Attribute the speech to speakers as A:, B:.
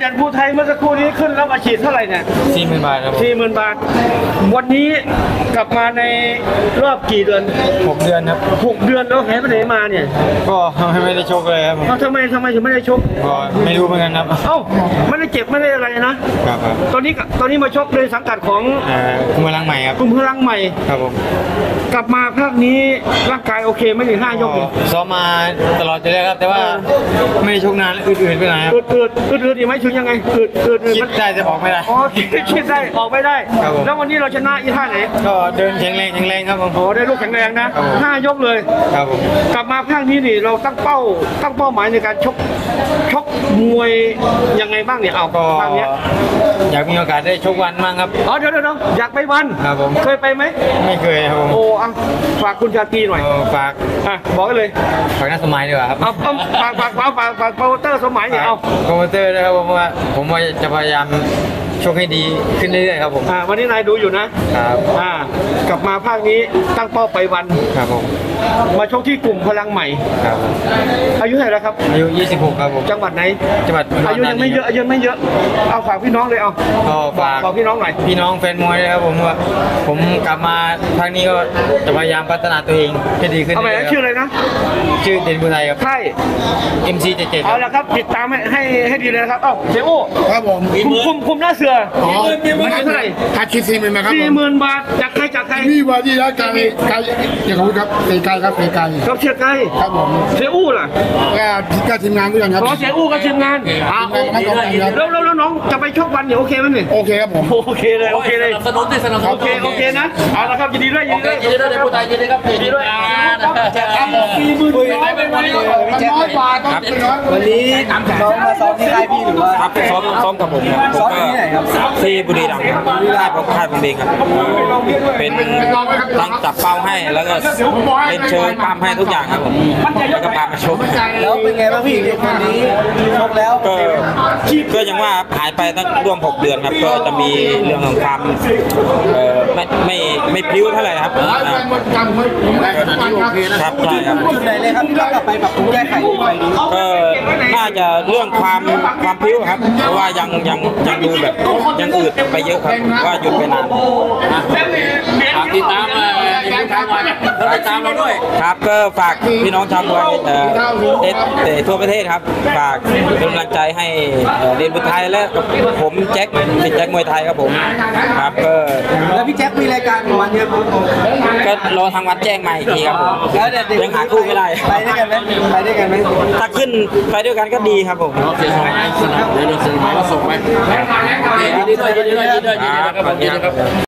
A: เด่นภูไทยเมื่อสักครู่นี้ขึ้นแล้วมาฉีดเท่าไหร่เนี่ย
B: 40,000 บาทครับ
A: 40,000 บาทวันนี้กลับมาในรอบกี่เดือน
B: 6 เดือนครับ
A: 6 เดือนแล้วหายไปไหนมาเนี่ย
B: ก็ไม่ได้ชกเลยครับ
A: ทำไมถึงไม่ได้ชก
B: ก็ไม่รู้เหมือนกันครับ
A: ไม่ได้เจ็บไม่ได้อะไรนะครับตอนนี้มาชกในสังกัดของ
B: กลุ่มพลังใหม่ครับ
A: กลุ่มพลังใหม่
B: ครับผม
A: กลับมาภาคนี้ร่างกายโอเคไม่ถึง5 ยก
B: ซ้อมมาตลอดเลยครับแต่ว่าไม่ได้ชกนานอื่นๆไปไหนครับ
A: อื่นอีกไหมถึงยังไง
B: คิดได้จะออกไม่ได้
A: คิดได้ออกไม่ได้แล้ววันนี้เราชนะอีท่าไหน
B: ก็เดินแข็งแรงครับผม
A: ได้ลูกแข็งแรงนะ5 ยกเลย
B: ครับผม
A: กลับมาภาคนี้นี่เราตั้งเป้าหมายในการชกมวยยังไงบ้างเนี่ย
B: ก็อยากมีโอกาสได้ชกวันบ้างครับ
A: เดี๋ยวอยากไปวัน
B: ครับผม
A: เคยไปไหม
B: ไม่เคยครับผม
A: ฝากคุณชาตรีหน่อย
B: ฝาก
A: บอกเลย
B: ฝากนักสมัยดีกว่าครับ
A: ฝากโปรโมเตอร์สมัยเนี่ย
B: โปรโมเตอร์นะครับผมว่าจะพยายามชกให้ดีขึ้นเรื่อยๆครับผม
A: วันนี้นายดูอยู่นะครับกลับมาภาคนี้ตั้งเป้าไปวัน
B: ครับผม
A: มาชกที่กลุ่มพลังใหม่
B: ครับ
A: อายุเท่าไหร่แล้วครับ
B: อายุ26ครับผม
A: จังหวัดไหน
B: จังหวัด
A: อายุยังไม่เยอะเอาฝากพี่น้องเลย
B: ก็ฝาก
A: พี่น้องหน่อย
B: พี่น้องแฟนมวยนะครับผมว่าผมกลับมาภาคนี้ก็จะพยายามพัฒนาตัวเองให้ดีขึ้น
A: ชื่ออะไรนะ
B: ชื่อเด่นภูไทยครับ
A: ใช่
B: MC77
A: เอาละครับติดตามให้ดีเลยนะครับเสียโอ้
C: ครับผม
A: คุมหน้าเสือเท่าไหร่
C: ค่าคิด40,000นะครับ
A: 40,000 บาทจากใคร
C: พี่ว่าที่แล้วไกลอย่างของครับเตะไกลครับ
A: ครับเชียร์ไกล
C: ครับผม
A: เสียอู้ล่ะ
C: ก็ทีมงานด้วยกันครับ
A: เสียอู้กับทีมงานแล้วน้องจะไปชกวันเนี่ยโอเคไหมเนี่ย
C: โอเคครับผม
A: โอเคเลยสนุนโอเคนะเอาละครับยินดีด้วย
D: ยินดีด้วยผู้ไทยยินดีครับยินดีด้วย
C: ครับผม40,000ไปวันนี้100 บาทครับ
E: วันนี้น้องมาซ้อมที่ค่ายพี่หรือว่า
B: ครับซ้อมกับผม
E: ซ้อมที่ไหนครับ
B: ที่บุรีรัมย์ค่ายผมเองครับเป็นตั้งจับเป้าให้แล้วก็เป็นเชิญปั้มให้ทุกอย่างครับผมแล้วก็พามาชก
E: แล้วเป็นไงบ้างพี่วันนี้ชกแล้ว
B: ก็ยังว่าหายไปตั้งร่วม6 เดือนครับก็จะมีเรื่องของความไม่พลิ้วเท่าไหร่ครับครับใช่ครับ
E: จุดไหนเลยครับที่ต้องกลับไปปรับปรุงแก้ไขไป
B: ก็น่าจะเรื่องความพลิ้วครับเพราะว่ายังดูแบบยังอืดไปเยอะครับว่าหยุดไปนาน
D: ติดตามเราด้วย
B: ครับก็ฝากพี่น้องชาวมวยทั่วประเทศครับฝากเป็นกำลังใจให้เด่นภูไทยและผมแจ็คมวยไทยครับผมครับก็
E: แล้วพี่แจ็คมีรายการวันนี้
B: ก็รอทางวัดแจ้งมาอีกทีครับผมยังหาคู่ไม่ได้
E: ไปด้วยกันไหม
B: ถ้าขึ้นไปด้วยกันก็ดีครับผม
D: เดี๋ยวส่งไปก็ส่งไปยินดีด้วย